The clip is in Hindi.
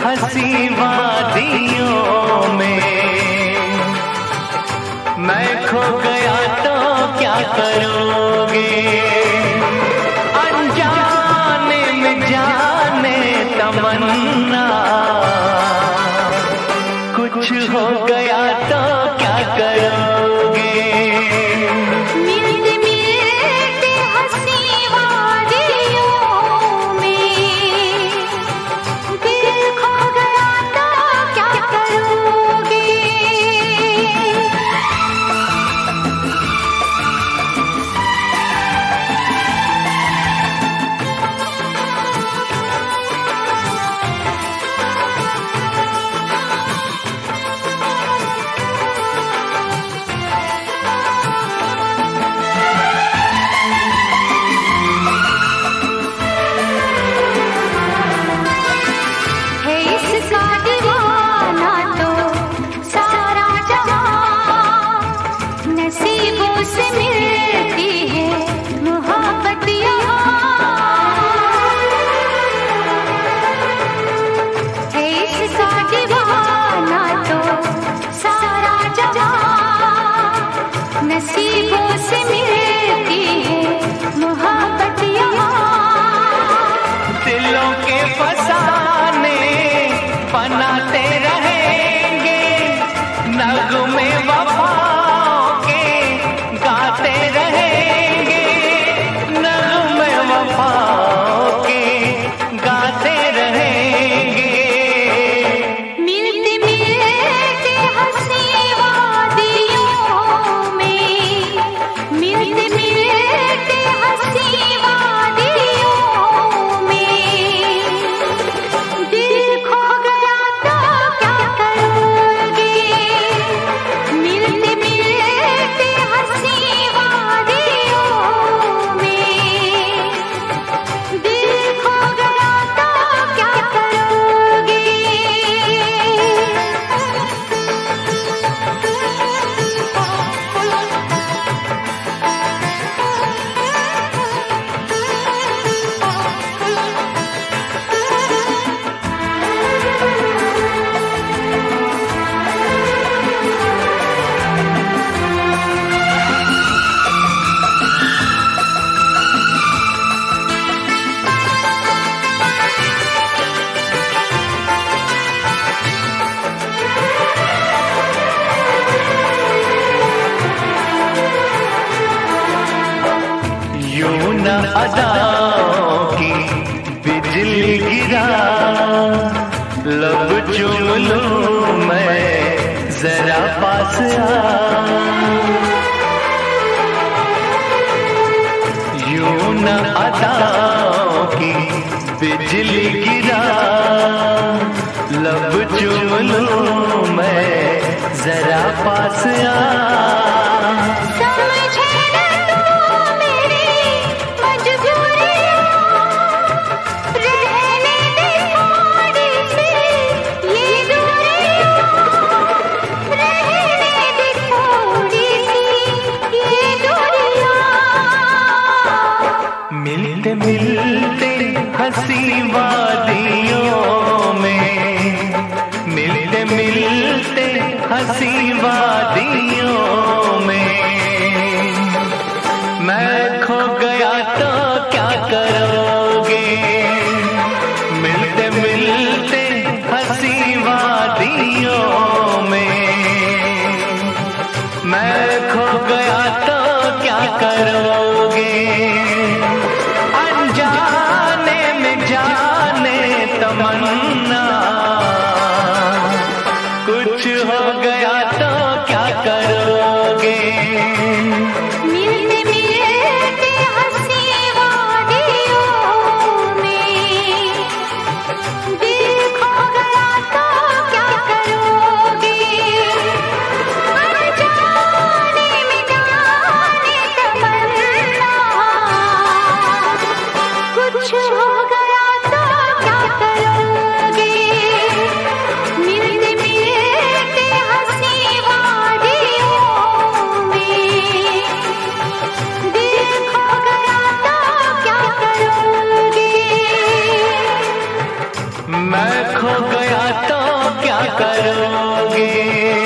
हंसी वादियों में। मैं खो गया तो क्या करोगे, अनजाने में जाने तमन्ना। कुछ हो गया तो क्या करोगे। बनाते रहेंगे नगमे वफाओं के, गाते रहेंगे नगमे वफाओं के, गाते रहेंगे। मिलते मिलते हंसी वादियों में, मिलते मिलते हंसी वादियों में। दिल खो गया तो क्या करोगे, मिलते मिलते हंसी वादियों में। दिल खो गया तो क्या करोगे। यूं न अदाओं की बिजली गिरा, लब चूम लूं मैं जरा पास आ। यूं न अदाओं की बिजली गिरा, लब चूम लूं मैं जरा पास आ। मिलते मिलते हंसी वादियों में, मिलते मिलते हंसी वादियों में। मैं खो गया तो क्या करोगे, मिलते मिलते हंसी वादियों में। मैं खो गया तो क्या करोगे, अनजाने में जाने तमन्ना। कुछ हो गया तो क्या करोगे। मिलते मिलते हंसी वादियों में, दिल खो गया तो क्या करोगे। अनजाने में जाने तमन्ना। कुछ हो गया तो क्या करोगे। मिलते मिलते हंसी वादियों में, दिल खो गया तो क्या करोगे। मैं खो गया करोगे।